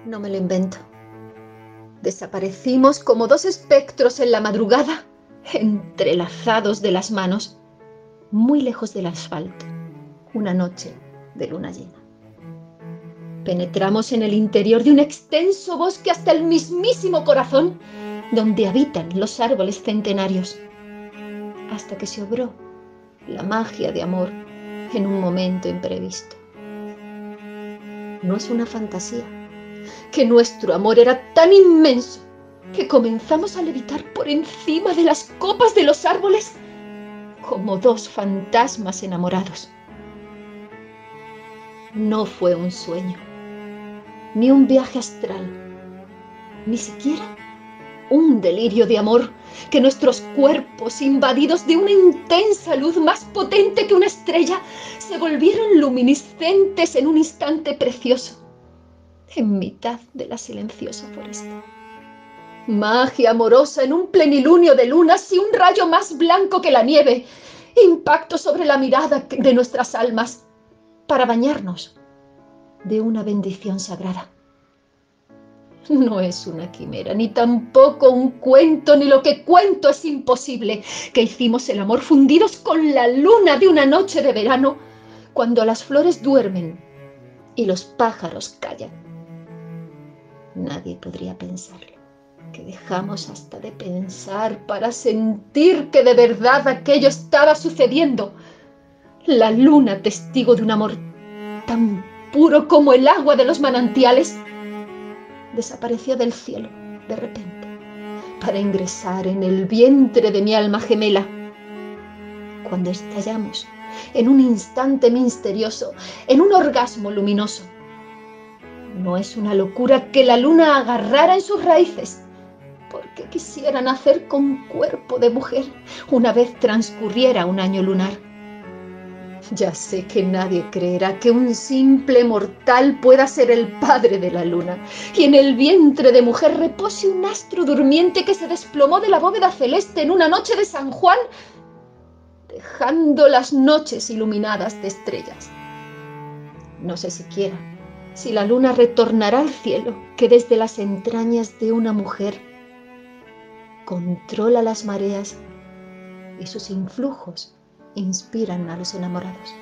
No me lo invento. Desaparecimos como dos espectros en la madrugada, entrelazados de las manos, muy lejos del asfalto, una noche de luna llena. Penetramos en el interior de un extenso bosque hasta el mismísimo corazón, donde habitan los árboles centenarios, hasta que se obró la magia de amor en un momento imprevisto. No es una fantasía, que nuestro amor era tan inmenso que comenzamos a levitar por encima de las copas de los árboles como dos fantasmas enamorados. No fue un sueño, ni un viaje astral, ni siquiera un delirio de amor, que nuestros cuerpos, invadidos de una intensa luz más potente que una estrella, se volvieron luminiscentes en un instante precioso, en mitad de la silenciosa foresta. Magia amorosa en un plenilunio de lunas y un rayo más blanco que la nieve, impacto sobre la mirada de nuestras almas, para bañarnos de una bendición sagrada. No es una quimera, ni tampoco un cuento, ni lo que cuento es imposible, que hicimos el amor fundidos con la luna de una noche de verano, cuando las flores duermen y los pájaros callan. Nadie podría pensarlo, que dejamos hasta de pensar para sentir que de verdad aquello estaba sucediendo. La luna, testigo de un amor tan puro como el agua de los manantiales, desapareció del cielo de repente para ingresar en el vientre de mi alma gemela. Cuando estallamos en un instante misterioso, en un orgasmo luminoso. No es una locura que la luna agarrara en sus raíces, porque quisiera nacer con cuerpo de mujer una vez transcurriera un año lunar. Ya sé que nadie creerá que un simple mortal pueda ser el padre de la luna, y en el vientre de mujer repose un astro durmiente que se desplomó de la bóveda celeste en una noche de San Juan, dejando las noches iluminadas de estrellas. No sé siquiera si la luna retornará al cielo, que desde las entrañas de una mujer controla las mareas y sus influjos inspiran a los enamorados.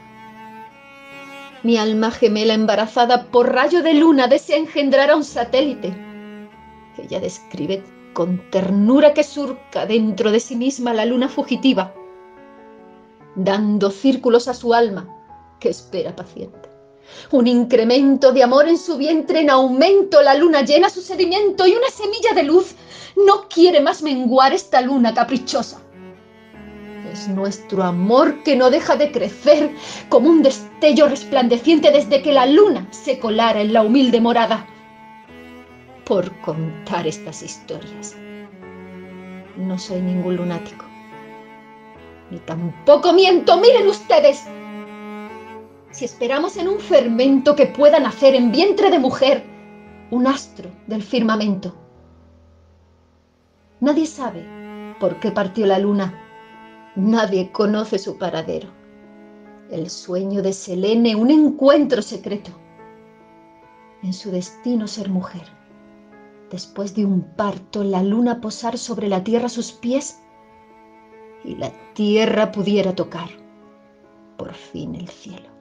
Mi alma gemela, embarazada por rayo de luna, desea engendrar a un satélite. Ella describe con ternura que surca dentro de sí misma la luna fugitiva, dando círculos a su alma, que espera paciente. Un incremento de amor en su vientre, en aumento la luna llena su sedimento, y una semilla de luz no quiere más menguar esta luna caprichosa. Es nuestro amor que no deja de crecer como un destello resplandeciente desde que la luna se colara en la humilde morada. Por contar estas historias, no soy ningún lunático, ni tampoco miento. Miren ustedes, si esperamos en un fermento que pueda nacer en vientre de mujer, un astro del firmamento. Nadie sabe por qué partió la luna. Nadie conoce su paradero. El sueño de Selene, un encuentro secreto. En su destino ser mujer. Después de un parto, la luna posar sobre la tierra sus pies y la tierra pudiera tocar por fin el cielo.